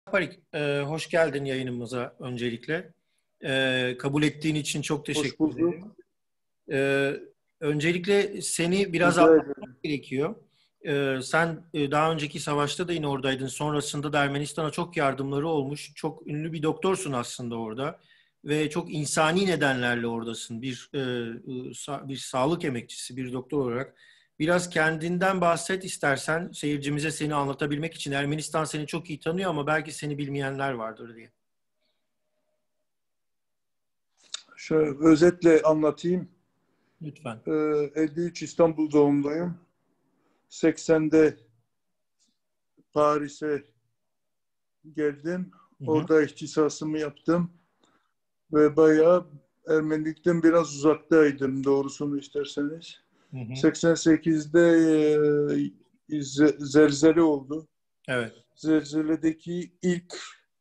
Parik, hoş geldin yayınımıza öncelikle. Kabul ettiğin için çok Hoş teşekkür bulduk. ederim. E, Öncelikle seni biraz Rica ederim. anlatmak gerekiyor. Sen daha önceki savaşta da yine oradaydın. Sonrasında da Ermenistan'a çok yardımları olmuş. Çok ünlü bir doktorsun aslında orada. Ve çok insani nedenlerle oradasın. Bir sağlık emekçisi, bir doktor olarak. Biraz kendinden bahset istersen seyircimize seni anlatabilmek için. Ermenistan seni çok iyi tanıyor ama belki seni bilmeyenler vardır diye. Şöyle özetle anlatayım. Lütfen. 53 İstanbul doğumluyum. 80'de Paris'e geldim. Hı hı, Orada ihtisasımı yaptım. Ve bayağı Ermenilikten biraz uzaktaydım doğrusunu isterseniz. hı hı. 88'de zelzele oldu. Evet. Zelzeledeki ilk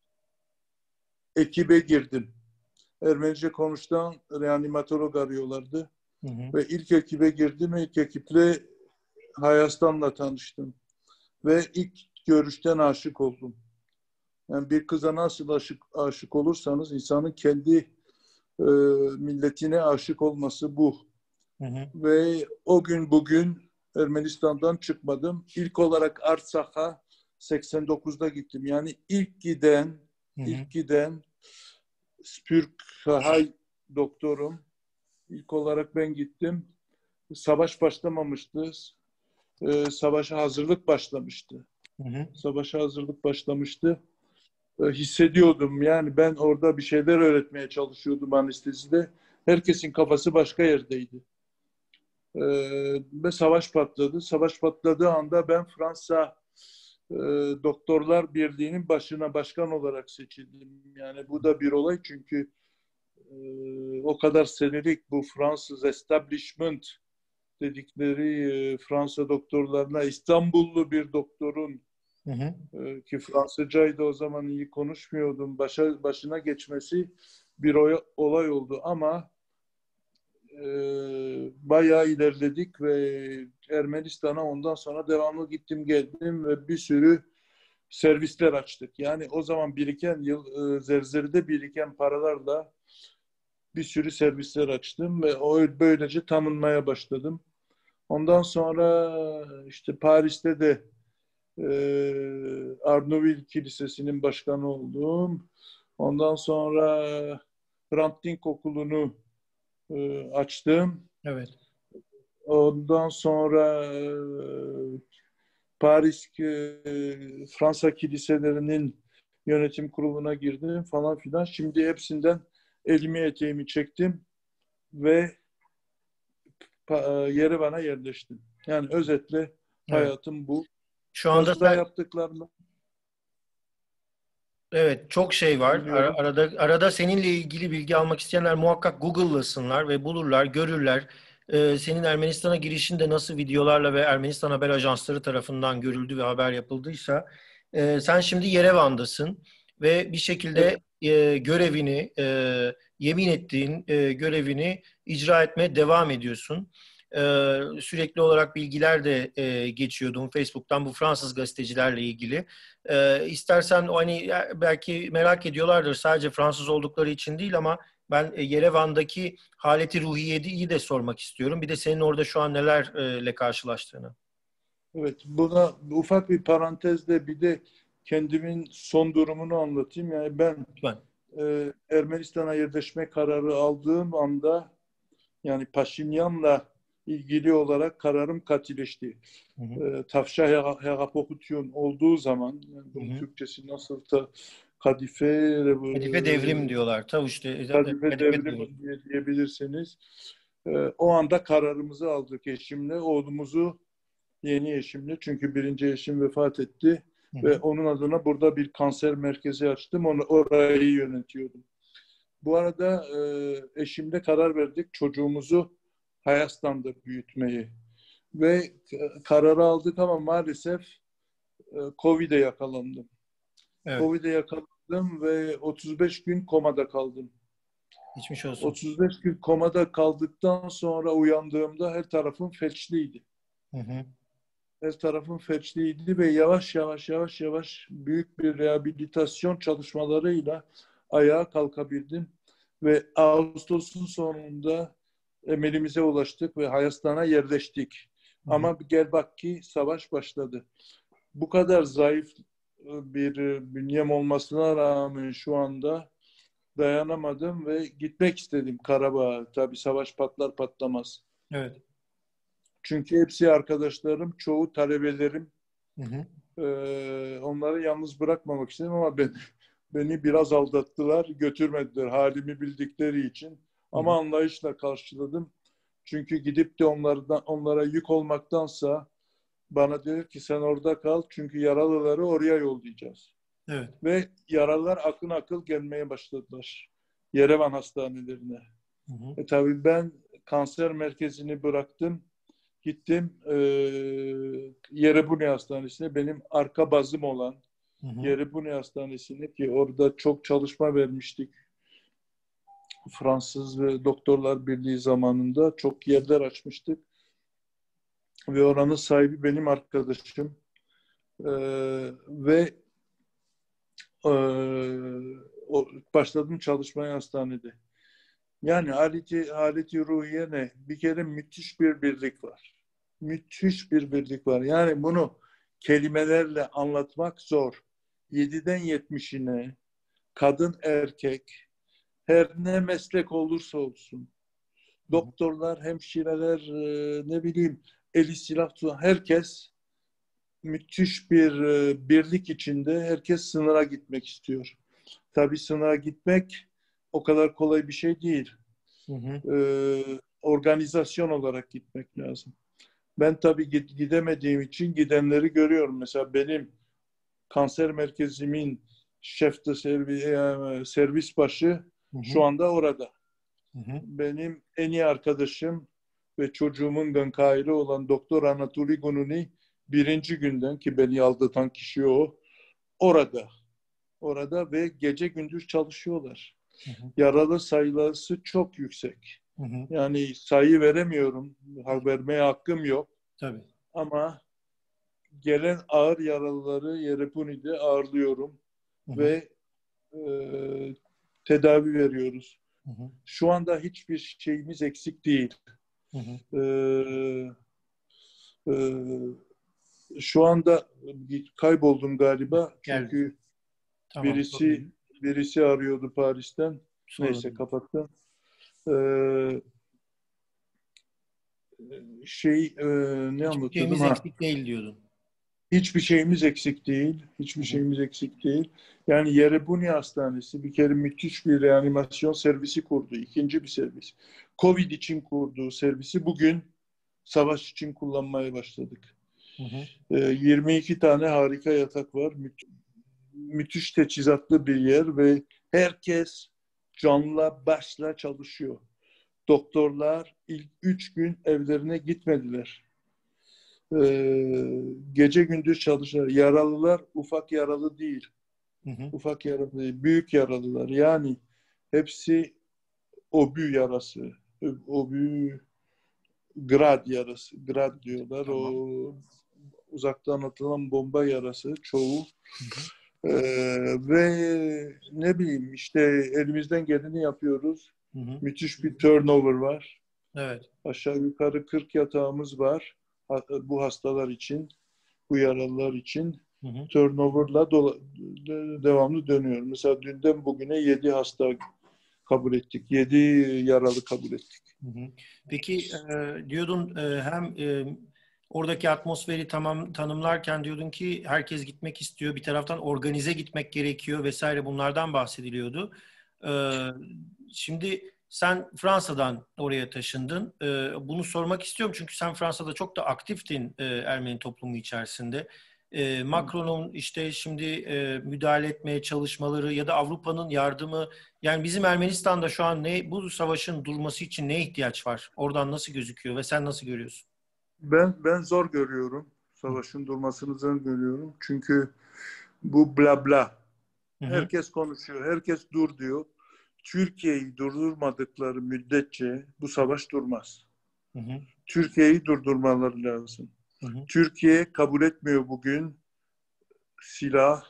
ekibe girdim. Ermenice konuşan reanimatolog arıyorlardı. Hı hı, Ve ilk ekibe girdim. İlk ekiple Hayaslan'la tanıştım. Ve ilk görüşten aşık oldum. Yani bir kıza nasıl aşık olursanız insanın kendi e, milletine aşık olması bu. hı hı, Ve o gün bugün Ermenistan'dan çıkmadım. İlk olarak Artsak'a 89'da gittim. Yani hı hı. ilk giden Spürkhay doktorum. İlk olarak ben gittim. Savaş başlamamıştı. Savaşa hazırlık başlamıştı. Hı hı. Savaşa hazırlık başlamıştı. Hissediyordum yani ben orada bir şeyler öğretmeye çalışıyordum anestezide. Herkesin kafası başka yerdeydi. E, Ve savaş patladı. Savaş patladığı anda ben Fransa e, Doktorlar Birliği'nin başkan olarak seçildim. Yani bu da bir olay çünkü o kadar senelik bu Fransız establishment dedikleri Fransa doktorlarına İstanbullu bir doktorun Hı hı. ki Fransızcayı da o zaman iyi konuşmuyordum. Başına geçmesi bir olay oldu ama e, bayağı ilerledik ve Ermenistan'a ondan sonra devamlı gittim geldim ve bir sürü servisler açtık. Yani o zaman biriken zelzelede biriken paralarla bir sürü servisler açtım ve böylece tanınmaya başladım. Ondan sonra işte Paris'te de Arnavut Kilisesi'nin başkanı oldum. Ondan sonra Hrant Dink Okulu'nu açtım. Evet. Ondan sonra Paris Fransa kiliselerinin yönetim kuruluna girdim falan filan. Şimdi hepsinden elimi eteğimi çektim ve Yerevan'a yerleştim. Yani özetle Evet. hayatım bu. Şu anda Başka sen yaptıklarımı evet çok şey var. dinliyorum. Arada seninle ilgili bilgi almak isteyenler muhakkak Google'lasınlar ve bulurlar, görürler. Senin Ermenistan'a girişinde nasıl videolarla ve Ermenistan haber ajansları tarafından görüldü ve haber yapıldıysa sen şimdi Yerevan'dasın ve bir Evet. şekilde görevini yemin ettiğin görevini icra etmeye devam ediyorsun. Sürekli olarak bilgiler de geçiyordum Facebook'tan bu Fransız gazetecilerle ilgili. İstersen hani belki merak ediyorlardır sadece Fransız oldukları için değil ama ben Yerevan'daki haleti ruhiyeyi de sormak istiyorum. Bir de senin orada şu an nelerle karşılaştığını. Evet, buna ufak bir parantezle bir de kendimin son durumunu anlatayım. Yani ben Lütfen. Ermenistan'a yerleşme kararı aldığım anda yani Paşinyan'la ilgili olarak kararım katileşti. Hı hı. Tavşa Hegapokutyon olduğu zaman yani Hı bunun hı. Türkçesi nasıl da kadife Kadife devrim diyorlar. Tavuş kadife kadife devrim. devrim diyebilirsiniz. O anda kararımızı aldık eşimle. Oğlumuzu yeni eşimle çünkü birinci eşim vefat etti Hı ve hı. onun adına burada bir kanser merkezi açtım. Orayı yönetiyordum. Bu arada eşimle karar verdik çocuğumuzu Hayastan'da büyütmeyi ve kararı aldık ama maalesef Covid'e yakalandım. Evet. Covid'e yakalandım ve 35 gün komada kaldım. Geçmiş olsun. 35 gün komada kaldıktan sonra uyandığımda her tarafım felçliydi. Hı hı. Her tarafım felçliydi ve yavaş yavaş büyük bir rehabilitasyon çalışmalarıyla ayağa kalkabildim. Ve Ağustos'un sonunda emelimize ulaştık ve Hayaslan'a yerleştik. Hı hı. Ama gel bak ki savaş başladı. Bu kadar zayıf bir bünyem olmasına rağmen şu anda dayanamadım ve gitmek istedim Karabağ'a. Tabii savaş patlar patlamaz. Evet. Çünkü hepsi arkadaşlarım, çoğu talebelerim. Hı hı. Onları yalnız bırakmamak istedim ama beni biraz aldattılar, götürmediler halimi bildikleri için. Hı hı. Ama anlayışla karşıladım. Çünkü gidip de onlara yük olmaktansa bana dedi ki sen orada kal çünkü yaralıları oraya yollayacağız. Evet. Ve yaralılar akın akıl gelmeye başladılar. Yerevan hastanelerine. Hı hı. Tabii ben kanser merkezini bıraktım. Gittim Yerebuni Hastanesi'ne. Benim arka bazım olan Hı hı. Yerebuni Hastanesi'ne ki orada çok çalışma vermiştik. Fransız ve Doktorlar Birliği zamanında çok yerler açmıştık. Ve oranın sahibi benim arkadaşım. Ve başladım çalışmaya hastanede. Yani haleti ruhiye ne? Bir kere müthiş bir birlik var. Müthiş bir birlik var. Yani bunu kelimelerle anlatmak zor. 7'den 70'ine kadın erkek her ne meslek olursa olsun Hı hı. doktorlar, hemşireler, ne bileyim eli silah tutan herkes müthiş bir birlik içinde herkes sınıra gitmek istiyor. Tabii sınıra gitmek o kadar kolay bir şey değil. Hı hı. Organizasyon olarak gitmek lazım. Ben tabii gidemediğim için gidenleri görüyorum. Mesela benim kanser merkezimin şef de servis başı Hı hı. şu anda orada. Hı hı. Benim en iyi arkadaşım ve çocuğumun gönkaili olan Doktor Anatoly Gununi birinci günden ki beni aldatan kişi o orada. Orada ve gece gündüz çalışıyorlar. Hı hı. Yaralı sayısı çok yüksek. Hı hı. Yani sayı veremiyorum. Vermeye hakkım yok. Tabii. Ama gelen ağır yaralıları Yerebuni'de ağırlıyorum Hı hı. ve e, tedavi veriyoruz. Hı hı. Şu anda hiçbir şeyimiz eksik değil. Hı hı. E, e, Şu anda kayboldum galiba Geldi. çünkü Tamam. Sorun birisi değil. birisi arıyordu Paris'ten. Sorun Neyse değil. kapattım. E, ne Hiçbir anlatıyordum? şeyimiz Ha. eksik değil diyordun. Hiçbir şeyimiz eksik değil. Hı Hiçbir hı. şeyimiz eksik değil. Yani Yerebuni Hastanesi bir kere müthiş bir reanimasyon servisi kurdu. İkinci bir servis. Covid için kurduğu servisi bugün savaş için kullanmaya başladık. Hı hı. 22 tane harika yatak var. Müthiş teçhizatlı bir yer ve herkes canla başla çalışıyor. Doktorlar ilk 3 gün evlerine gitmediler. Gece gündüz çalışır. Yaralılar ufak yaralı değil. Hı hı. Ufak yaralı değil. Büyük yaralılar. Yani hepsi obü yarası. Obü grad yarası. Grad diyorlar. Tamam. O uzaktan atılan bomba yarası çoğu. Hı hı. Ve ne bileyim işte elimizden geleni yapıyoruz. Hı hı. Müthiş bir turnover var. Evet. Aşağı yukarı 40 yatağımız var bu hastalar için, bu yaralılar için. Hı hı. Turnover'la devamlı dönüyor. Mesela dünden bugüne 7 hasta kabul ettik. 7 yaralı kabul ettik. Hı hı. Peki diyordun hem oradaki atmosferi tanımlarken diyordun ki herkes gitmek istiyor. Bir taraftan organize gitmek gerekiyor vesaire bunlardan bahsediliyordu. E, Şimdi sen Fransa'dan oraya taşındın. Bunu sormak istiyorum çünkü sen Fransa'da çok da aktiftin Ermeni toplumu içerisinde. Macron'un işte şimdi müdahale etmeye çalışmaları ya da Avrupa'nın yardımı yani bizim Ermenistan'da şu an bu savaşın durması için ne ihtiyaç var? Oradan nasıl gözüküyor ve sen nasıl görüyorsun? Ben zor görüyorum. Hı Savaşın durmasını zor görüyorum. Çünkü bu bla bla. hı. Herkes konuşuyor. Herkes dur diyor. Türkiye'yi durdurmadıkları müddetçe bu savaş durmaz. Hı hı. Türkiye'yi durdurmaları lazım. Hı hı. Türkiye kabul etmiyor bugün silah.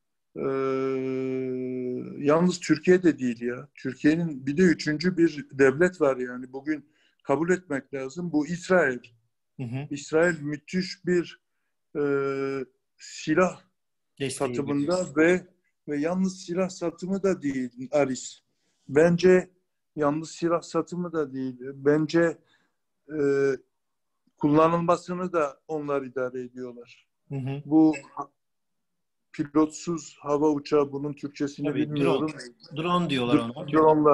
Yalnız Türkiye de değil ya. Türkiye'nin bir de üçüncü bir devlet var yani. Bugün kabul etmek lazım. Bu İsrail. Hı hı. İsrail müthiş bir e, silah Desteği veriyor. satımında ve yalnız silah satımı da değil Aris. Bence yalnız silah satımı da değil. Bence e, kullanılmasını da onlar idare ediyorlar. Hı hı. Bu pilotsuz hava uçağı, bunun Türkçesini Tabii drone. bilmiyorum. Drone diyorlar ona.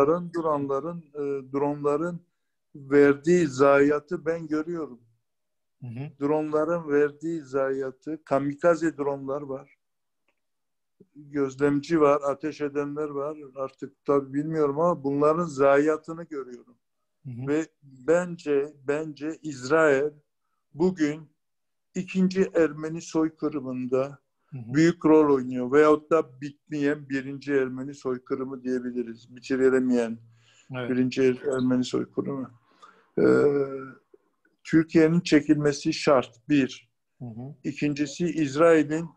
Dronların verdiği zayiatı ben görüyorum. Hı hı. Dronların verdiği zayiatı, kamikaze dronlar var. Gözlemci var, ateş edenler var. Artık tabii bilmiyorum ama bunların zayiatını görüyorum. Hı hı. Ve bence İsrail bugün ikinci Ermeni soykırımında Hı hı. büyük rol oynuyor. Veyahut da bitmeyen birinci Ermeni soykırımı diyebiliriz. Bitirilemeyen Evet. birinci Ermeni soykırımı. Ee, Türkiye'nin çekilmesi şart. Bir. Hı hı. İkincisi İsrail'in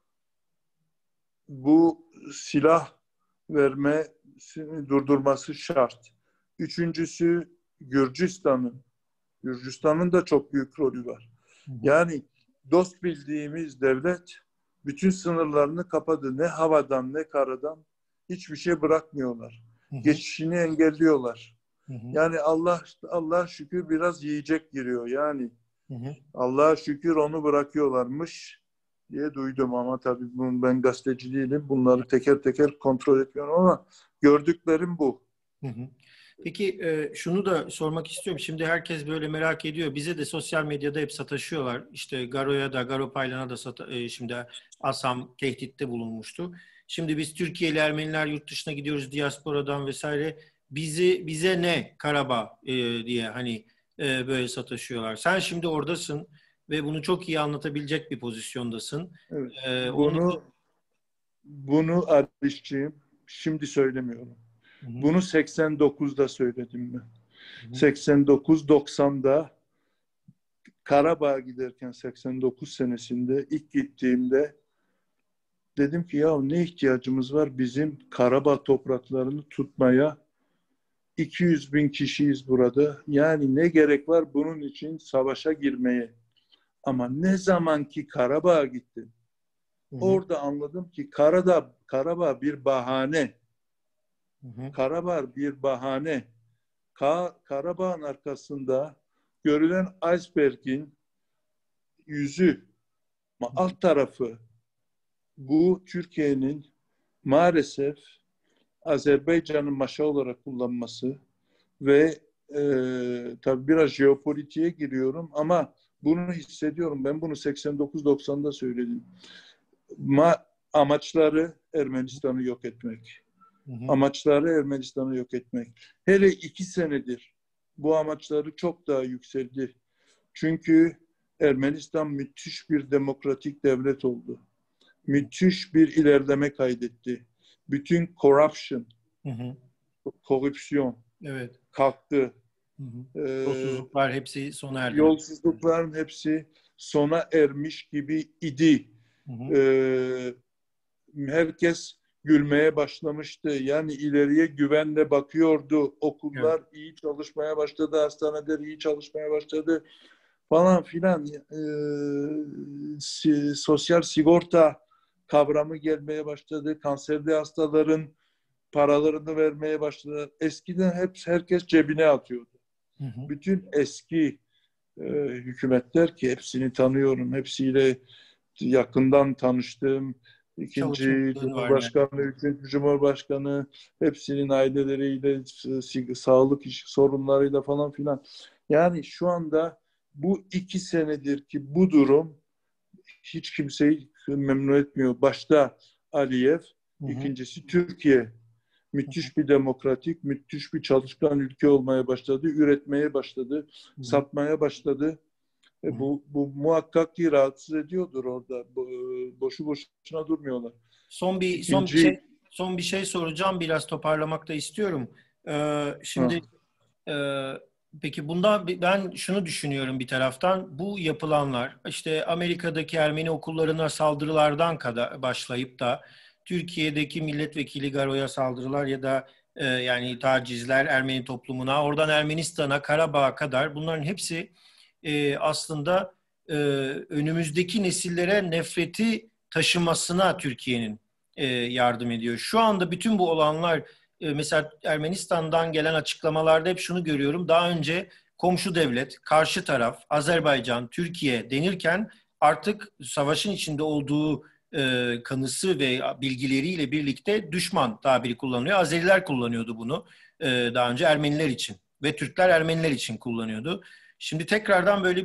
bu silah vermesini durdurması şart. Üçüncüsü Gürcistan'ın. Gürcistan'ın da çok büyük rolü var. Hı hı. Yani dost bildiğimiz devlet bütün sınırlarını kapadı. Ne havadan ne karadan hiçbir şey bırakmıyorlar. Hı hı. Geçişini engelliyorlar. Hı hı. Yani Allah şükür biraz yiyecek giriyor. Yani Hı hı. Allah'a şükür onu bırakıyorlarmış diye duydum ama tabii ben gazeteci değilim. Bunları teker teker kontrol etmiyorum ama gördüklerim bu. Hı hı. Peki şunu da sormak istiyorum. Şimdi herkes böyle merak ediyor. Bize de sosyal medyada hep sataşıyorlar. İşte Garo'ya da, Garo Paylan'a da şimdi ASAM tehditte bulunmuştu. Şimdi biz Türkiye'li Ermeniler yurt dışına gidiyoruz diasporadan vesaire. Bize ne Karabağ diye hani böyle sataşıyorlar. Sen şimdi oradasın ve bunu çok iyi anlatabilecek bir pozisyondasın. Evet. Onun Bunu Arişciğim şimdi söylemiyorum. Hı hı. Bunu 89'da söyledim ben. Hı hı. 89-90'da Karabağ'a giderken 89 senesinde ilk gittiğimde dedim ki ya ne ihtiyacımız var bizim Karabağ topraklarını tutmaya? 200 bin kişiyiz burada. Yani ne gerek var bunun için savaşa girmeye? Ama ne zaman ki Karabağ'a gittim, Hı hı. orada anladım ki Karabağ bir bahane. Hı hı. Karabağ bir bahane. Karabağ'ın arkasında görülen iceberg'in yüzü, alt tarafı bu Türkiye'nin maalesef Azerbaycan'ın maşa olarak kullanması ve tabii biraz jeopolitiğe giriyorum ama bunu hissediyorum. Ben bunu 89-90'da söyledim. Amaçları Ermenistan'ı yok etmek. Hı hı. Amaçları Ermenistan'ı yok etmek. Hele 2 senedir bu amaçları çok daha yükseldi. Çünkü Ermenistan müthiş bir demokratik devlet oldu. Müthiş bir ilerleme kaydetti. Bütün Hı hı. korupsiyon Evet. kalktı. Hı hı. Ee, Yolsuzluklar hepsi sona erdi. Yolsuzlukların hepsi sona ermiş gibi idi. Hı hı. Ee, Herkes gülmeye başlamıştı. Yani ileriye güvenle bakıyordu. Evet. Okullar iyi çalışmaya başladı, hastaneler iyi çalışmaya başladı falan filan. Sosyal sigorta kavramı gelmeye başladı. Kanserli hastaların paralarını vermeye başladı. Eskiden hep herkes cebine atıyordu. Hı hı. Bütün eski hükümetler ki hepsini tanıyorum, hepsiyle yakından tanıştım. İkinci Çalışmaları var yani. Cumhurbaşkanı, üçüncü Cumhurbaşkanı, hepsinin aileleriyle, sağlık sorunlarıyla falan filan. Yani şu anda bu 2 senedir ki bu durum hiç kimseyi memnun etmiyor. Başta Aliyev, Hı hı. ikincisi Türkiye. Müthiş bir demokratik, müthiş bir çalışkan ülke olmaya başladı, üretmeye başladı, Hı hı. satmaya başladı. Hı hı. Bu muhakkak ki rahatsız ediyordur orada. Boşu boşuna durmuyorlar. Son bir son bir İkinci, şey soracağım, biraz toparlamak da istiyorum. ha, Şimdi Peki bundan ben şunu düşünüyorum bir taraftan. Bu yapılanlar işte Amerika'daki Ermeni okullarına saldırılardan kadar başlayıp da Türkiye'deki milletvekili Garo'ya saldırılar ya da yani tacizler Ermeni toplumuna, oradan Ermenistan'a, Karabağ'a kadar bunların hepsi aslında önümüzdeki nesillere nefreti taşımasına Türkiye'nin yardım ediyor. Şu anda bütün bu olanlar mesela Ermenistan'dan gelen açıklamalarda hep şunu görüyorum. Daha önce komşu devlet, karşı taraf, Azerbaycan, Türkiye denirken artık savaşın içinde olduğu kanısı ve bilgileriyle birlikte düşman tabiri kullanılıyor. Azeriler kullanıyordu bunu daha önce Ermeniler için ve Türkler Ermeniler için kullanıyordu. Şimdi tekrardan böyle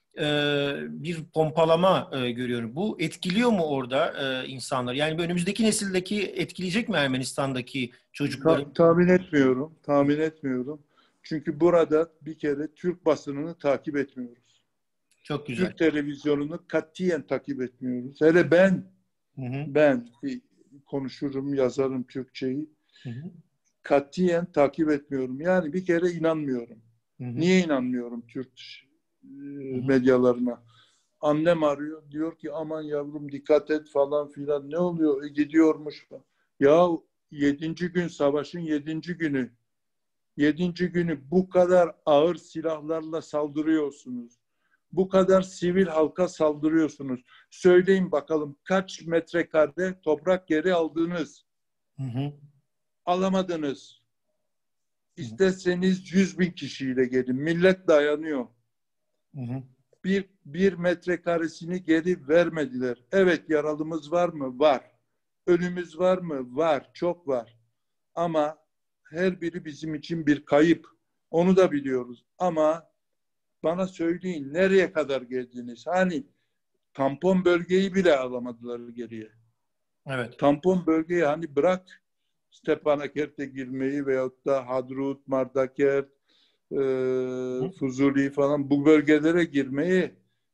bir pompalama görüyorum. Bu etkiliyor mu orada insanlar? Yani önümüzdeki nesildeki etkileyecek mi Ermenistan'daki çocukları? Tahmin etmiyorum. Tahmin etmiyorum. Çünkü burada bir kere Türk basınını takip etmiyoruz. Çok güzel. Türk televizyonunu katiyen takip etmiyoruz. Hele ben Hı hı, ben konuşurum, yazarım Türkçeyi. hı hı, Katiyen takip etmiyorum. Yani bir kere inanmıyorum. hı hı, Niye inanmıyorum Türk hı hı, medyalarına? Annem arıyor. Diyor ki aman yavrum dikkat et falan filan. Ne oluyor? Gidiyormuş falan. Ya yedinci gün savaşın yedinci günü. Yedinci günü bu kadar ağır silahlarla saldırıyorsunuz. Bu kadar sivil halka saldırıyorsunuz. Söyleyin bakalım kaç metrekare toprak geri aldınız? hı hı, Alamadınız. hı hı, İsterseniz 100.000 kişiyle gelin. Millet dayanıyor. hı hı. Bir metrekaresini geri vermediler. Evet yaralımız var mı? Var. Ölümümüz var mı? Var. Çok var. Ama her biri bizim için bir kayıp. Onu da biliyoruz. Ama bana söyleyin nereye kadar geldiniz? Hani tampon bölgeyi bile alamadılar geriye. Evet. Tampon bölgeyi hani bırak Stepanakert'e girmeyi veyahut da Hadrut, Mardakert, Hı hı. Fuzuli falan bu bölgelere girmeyi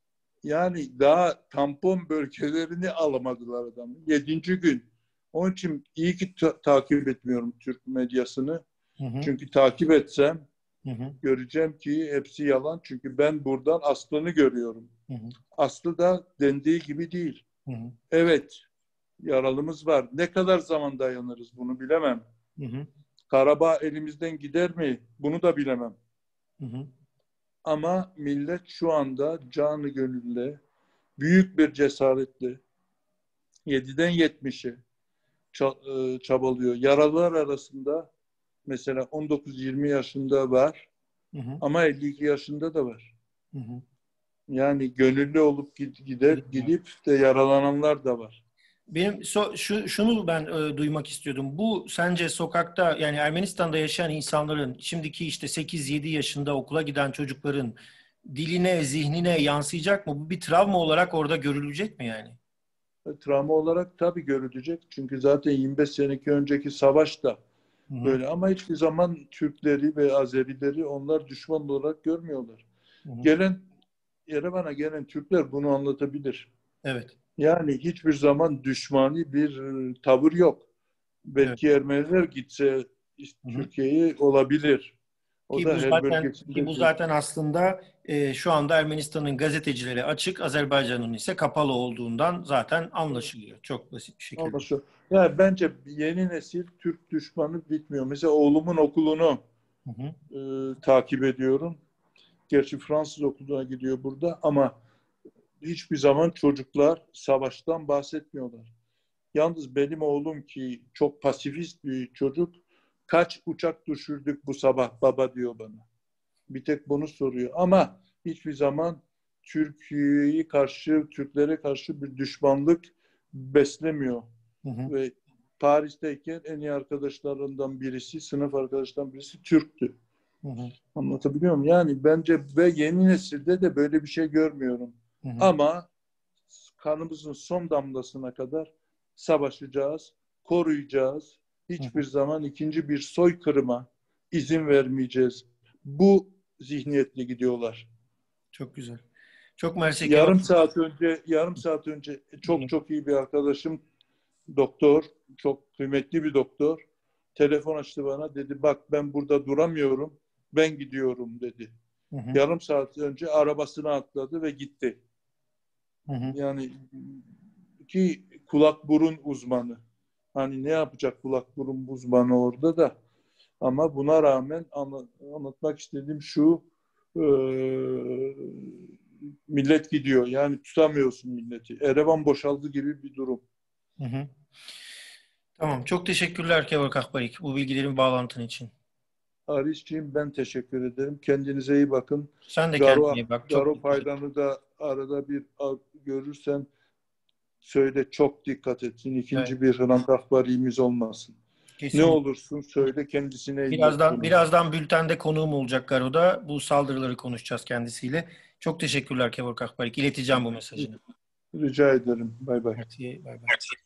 yani daha tampon bölgelerini alamadılar adam. Yedinci gün. Onun için iyi ki takip etmiyorum Türk medyasını. Hı hı. Çünkü takip etsem Hı hı. göreceğim ki hepsi yalan. Çünkü ben buradan aslını görüyorum. Hı hı. Aslı da dendiği gibi değil. Hı hı. Evet, yaralımız var. Ne kadar zaman dayanırız bunu bilemem. Hı hı. Karabağ elimizden gider mi? Bunu da bilemem. Hı hı. Ama millet şu anda canı gönülle, büyük bir cesaretle 7'den 70'e çabalıyor. Yaralılar arasında mesela 19-20 yaşında var Hı hı. ama 52 yaşında da var. Hı hı. Yani gönüllü olup Gidiyor. gidip de yaralananlar da var. Benim şunu ben duymak istiyordum. Bu sence sokakta yani Ermenistan'da yaşayan insanların şimdiki işte 8-7 yaşında okula giden çocukların diline, zihnine yansıyacak mı? Bu bir travma olarak orada görülecek mi yani? Travma olarak tabii görülecek. Çünkü zaten 25 seneki önceki savaş da Hı hı. böyle. Ama hiçbir zaman Türkleri ve Azerileri onlar düşman olarak görmüyorlar. Hı hı. Gelen Yerevan'a gelen Türkler bunu anlatabilir. Evet. Yani hiçbir zaman düşmani bir tavır yok. Evet. Belki Ermeniler gitse Hı hı. Türkiye'ye olabilir. O Ki da bu her zaten ki bu bölgesindedir. zaten aslında şu anda Ermenistan'ın gazetecileri açık, Azerbaycan'ın ise kapalı olduğundan zaten anlaşılıyor. Çok basit bir şekilde. Ama yani bence yeni nesil Türk düşmanı bitmiyor. Mesela oğlumun okulunu Hı hı. takip ediyorum. Gerçi Fransız okuluna gidiyor burada ama hiçbir zaman çocuklar savaştan bahsetmiyorlar. Yalnız benim oğlum ki çok pasifist bir çocuk, kaç uçak düşürdük bu sabah baba diyor bana. Bir tek bunu soruyor. Ama hiçbir zaman Türkiye'yi karşı, Türklere karşı bir düşmanlık beslemiyor. Hı hı. Ve Paris'teyken en iyi arkadaşlarından birisi, sınıf arkadaşlarından birisi Türktü. Hı hı. Anlatabiliyor muyum? Yani bence ve yeni nesilde de böyle bir şey görmüyorum. Hı hı. Ama kanımızın son damlasına kadar savaşacağız, koruyacağız. Hı Hiçbir hı. zaman ikinci bir soykırıma izin vermeyeceğiz. Bu zihniyetle gidiyorlar. Çok güzel. Çok mersi Kemal. Yarım saat önce çok çok iyi bir arkadaşım doktor, çok kıymetli bir doktor telefon açtı bana dedi bak ben burada duramıyorum. ben gidiyorum dedi. Hı hı. Yarım saat önce arabasına atladı ve gitti. Hı hı. Yani ki kulak burun uzmanı. Hani ne yapacak kulak burun uzmanı orada da. Ama buna rağmen anlatmak istediğim şu, e, millet gidiyor. Yani tutamıyorsun milleti. Erevan boşaldı gibi bir durum. Hı hı. Tamam. Çok teşekkürler Kevork Akbarik bu bilgilerin bağlantın için. Arişciğim, ben teşekkür ederim. Kendinize iyi bakın. Sen de kendine Garo, iyi bak. Çok Garo dikkat et. Paylan'ı da arada bir görürsen söyle, çok dikkat etsin. Evet. İkinci bir Hrant Akbari'miz olmasın. Ne Kesinlikle. olursun söyle, kendisine illet Birazdan bunu. birazdan bültende konuğum olacak Garo'da. Bu saldırıları konuşacağız kendisiyle. Çok teşekkürler Kevork Akbarik. İleteceğim bu mesajını. Rica ederim. Bay bay. Merci. Bay bay.